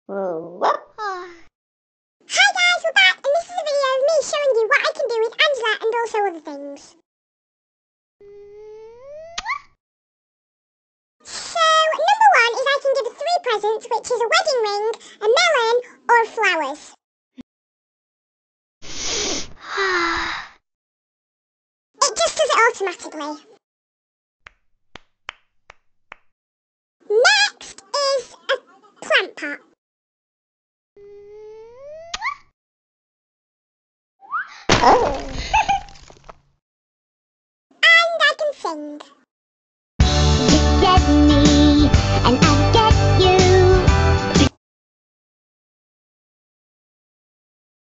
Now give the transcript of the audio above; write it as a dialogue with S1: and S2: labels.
S1: Hi guys, we're back, and this is a video of me showing you what I can do with Angela and also other things. So, number one is I can give her 3 presents, which is a wedding ring, a melon, or flowers. It just does it automatically. Next is a plant pot. Oh.